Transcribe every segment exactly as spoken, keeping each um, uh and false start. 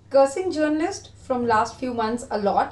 cursing journalists from last few months a lot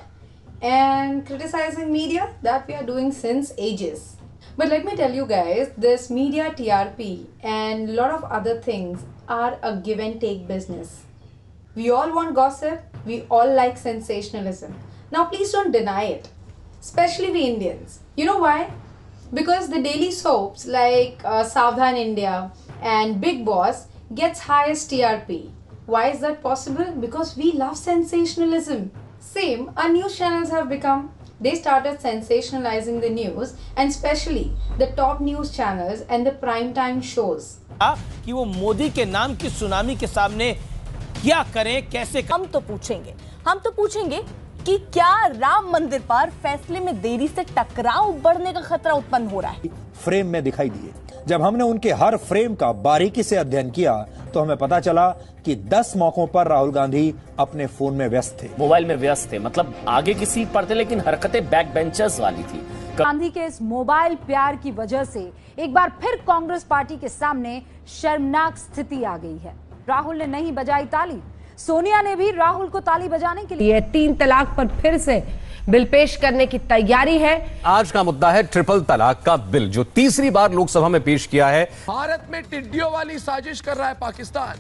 and criticizing media that we are doing since ages. But let me tell you guys, this media T R P and a lot of other things are a give and take business. We all want gossip, we all like sensationalism. Now please don't deny it, especially we Indians. You know why? Because the daily soaps like uh, Savdhan India and Big Boss gets highest T R P. Why is that possible? Because we love sensationalism. Same, our news channels have become. They started sensationalizing the news and especially the top news channels and the prime time shows. कि वो मोदी के नाम की tsunami के सामने क्या करें, कैसे करें? हम तो पूछेंगे हम तो पूछेंगे कि क्या राम मंदिर पर फैसले में देरी से टकराव बढ़ने का खतरा उत्पन्न हो रहा है? फ्रेम में दिखाई दिए। जब हमने उनके हर फ्रेम का बारीकी से अध्ययन किया तो हमें पता चला कि दस मौकों पर राहुल गांधी अपने फोन में व्यस्त थे, मोबाइल में व्यस्त थे, मतलब आगे की सीट पर थे लेकिन हरकतें बैक बेंचर्स वाली थी। गांधी के इस मोबाइल प्यार की वजह से एक बार फिर कांग्रेस पार्टी के सामने शर्मनाक स्थिति आ गई है। राहुल ने नहीं बजाई ताली, सोनिया ने भी राहुल को ताली बजाने के लिए तीन तलाक पर फिर से बिल पेश करने की तैयारी है। आज का मुद्दा है ट्रिपल तलाक का बिल, जो तीसरी बार लोकसभा में पेश किया है। भारत में टिड्डियों वाली साजिश कर रहा है पाकिस्तान,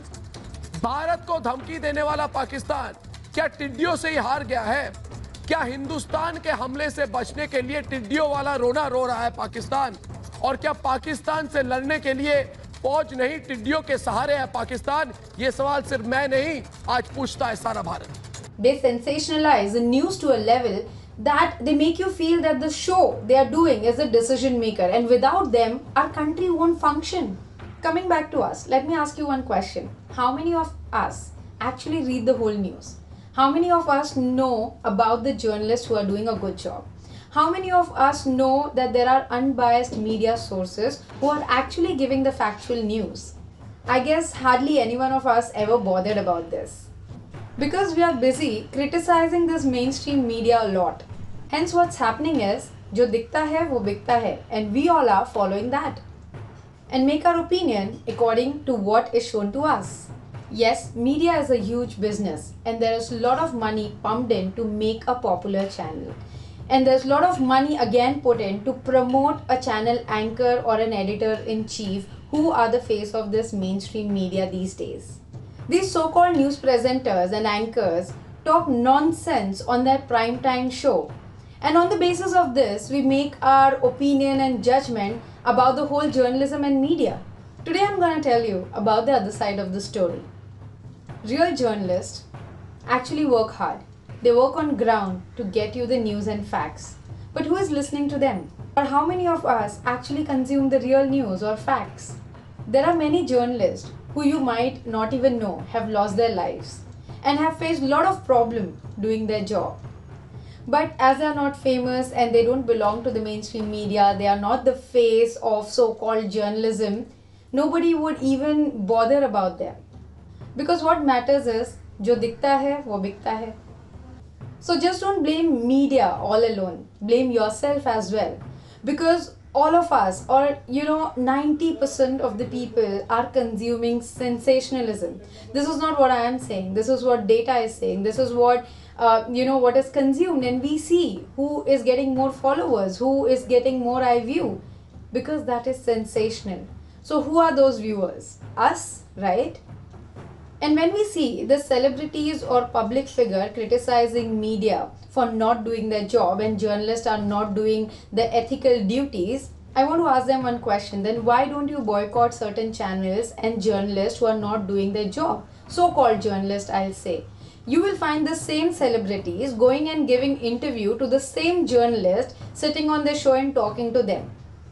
भारत को धमकी देने वाला पाकिस्तान क्या टिड्डियों से ही हार गया है? क्या हिंदुस्तान के हमले से बचने के लिए टिड्डियों वाला रोना रो रहा है पाकिस्तान? और क्या पाकिस्तान से लड़ने के लिए फौज नहीं टिड्डियों के सहारे है पाकिस्तान? ये सवाल सिर्फ मैं नहीं, आज पूछता है सारा Bharat. They sensationalize the news to a level that they make you feel that the show they are doing is a decision maker, and without them our country won't function. Coming back to us, let me ask you one question. How many of us actually read the whole news? How many of us know about the journalists who are doing a good job? How many of us know that there are unbiased media sources who are actually giving the factual news? I guess hardly any one of us ever bothered about this. Because we are busy criticizing this mainstream media a lot. Hence what's happening is, जो दिखता है वो बिकता है, and we all are following that and make our opinion according to what is shown to us. Yes, media is a huge business and there is a lot of money pumped in to make a popular channel. And there's a lot of money again put in to promote a channel anchor or an editor-in-chief who are the face of this mainstream media these days. These so-called news presenters and anchors talk nonsense on their primetime show. And on the basis of this, we make our opinion and judgment about the whole journalism and media. Today I'm going to tell you about the other side of the story. Real journalists actually work hard. They work on ground to get you the news and facts. But who is listening to them? Or how many of us actually consume the real news or facts? There are many journalists who you might not even know have lost their lives and have faced a lot of problems doing their job. But as they are not famous and they don't belong to the mainstream media, they are not the face of so-called journalism, nobody would even bother about them. Because what matters is, जो दिखता है वो बिकता है. So just don't blame media all alone. Blame yourself as well. Because all of us, or you know, ninety percent of the people are consuming sensationalism. This is not what I am saying. This is what data is saying. This is what, uh, you know, what is consumed. And we see who is getting more followers, who is getting more eye view. Because that is sensational. So who are those viewers? Us, right? And when we see the celebrities or public figure criticizing media for not doing their job and journalists are not doing the ethical duties, I want to ask them one question. Then why don't you boycott certain channels and journalists who are not doing their job? So-called journalists, I'll say. You will find the same celebrities going and giving interview to the same journalist sitting on the show and talking to them.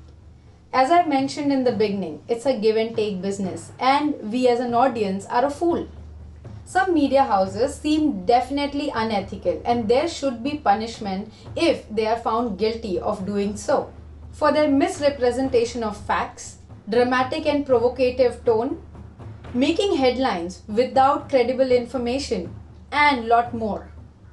As I mentioned in the beginning, it's a give and take business and we as an audience are a fool. Some media houses seem definitely unethical and there should be punishment if they are found guilty of doing so. For their misrepresentation of facts, dramatic and provocative tone, making headlines without credible information and lot more.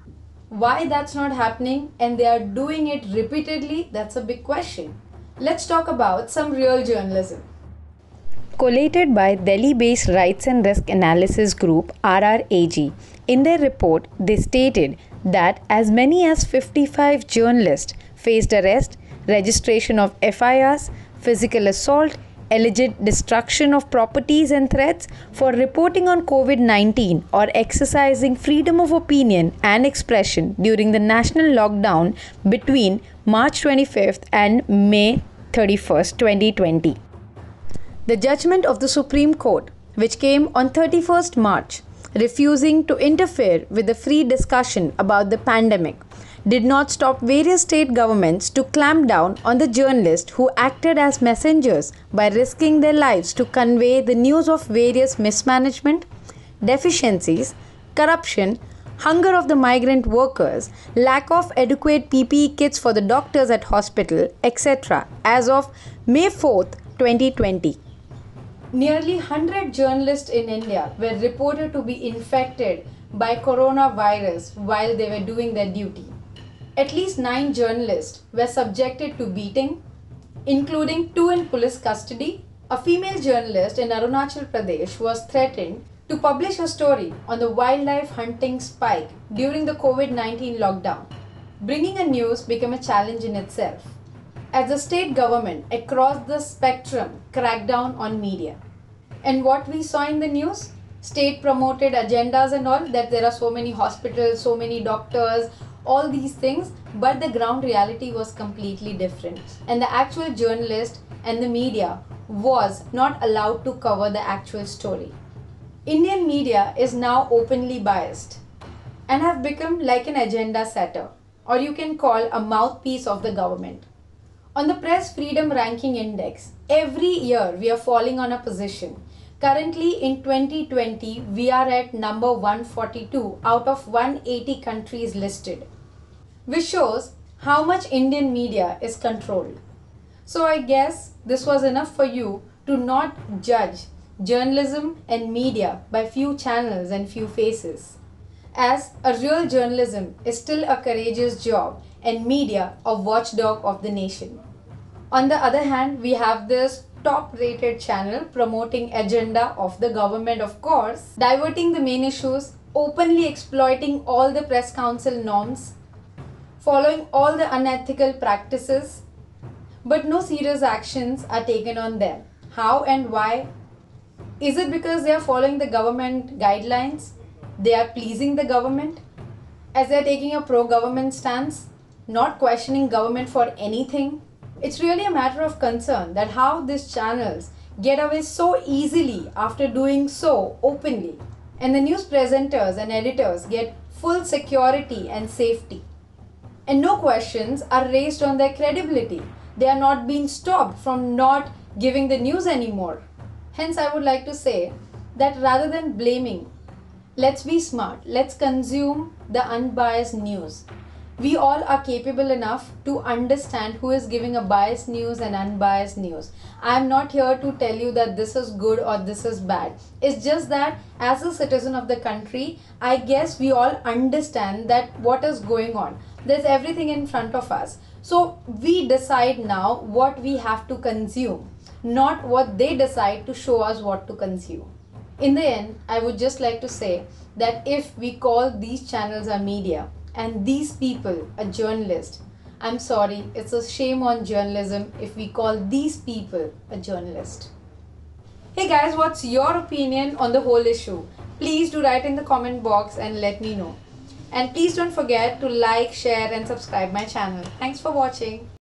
Why that's not happening and they are doing it repeatedly, that's a big question. Let's talk about some real journalism. Collated by Delhi-based Rights and Risk Analysis Group R R A G. In their report, they stated that as many as fifty-five journalists faced arrest, registration of F I Rs, physical assault, alleged destruction of properties and threats for reporting on COVID nineteen or exercising freedom of opinion and expression during the national lockdown between March twenty-fifth and May thirty-first, twenty twenty. The judgment of the Supreme Court, which came on thirty-first March, refusing to interfere with the free discussion about the pandemic, did not stop various state governments to clamp down on the journalists who acted as messengers by risking their lives to convey the news of various mismanagement, deficiencies, corruption, hunger of the migrant workers, lack of adequate P P E kits for the doctors at hospital, et cetera as of May fourth, twenty twenty. Nearly one hundred journalists in India were reported to be infected by coronavirus while they were doing their duty. At least nine journalists were subjected to beating, including two in police custody. A female journalist in Arunachal Pradesh was threatened to publish a story on the wildlife hunting spike during the COVID nineteen lockdown. Bringing a news became a challenge in itself, as the state government across the spectrum cracked down on media. And what we saw in the news? State promoted agendas and all, that there are so many hospitals, so many doctors, all these things, but the ground reality was completely different. And the actual journalist and the media was not allowed to cover the actual story. Indian media is now openly biased and have become like an agenda setter, or you can call a mouthpiece of the government. On the Press Freedom Ranking Index, every year we are falling on a position. Currently in twenty twenty, we are at number one forty-two out of one hundred eighty countries listed, which shows how much Indian media is controlled. So I guess this was enough for you to not judge journalism and media by few channels and few faces, as a real journalism is still a courageous job and media a watchdog of the nation. On the other hand, we have this top rated channel promoting agenda of the government, of course, diverting the main issues, openly exploiting all the press council norms, following all the unethical practices, but no serious actions are taken on them. How and why? Is it because they are following the government guidelines? They are pleasing the government, as they are taking a pro-government stance, not questioning government for anything? It's really a matter of concern that how these channels get away so easily after doing so openly, and the news presenters and editors get full security and safety, and no questions are raised on their credibility. They are not being stopped from not giving the news anymore. Hence, I would like to say that rather than blaming, let's be smart. Let's consume the unbiased news. We all are capable enough to understand who is giving a biased news and unbiased news. I am not here to tell you that this is good or this is bad. It's just that as a citizen of the country, I guess we all understand that what is going on. There's everything in front of us. So we decide now what we have to consume, not what they decide to show us what to consume. In the end, I would just like to say that if we call these channels a media and these people a journalist, I'm sorry, it's a shame on journalism if we call these people a journalist. Hey guys, what's your opinion on the whole issue? Please do write in the comment box and let me know. And please don't forget to like, share and subscribe my channel. Thanks for watching.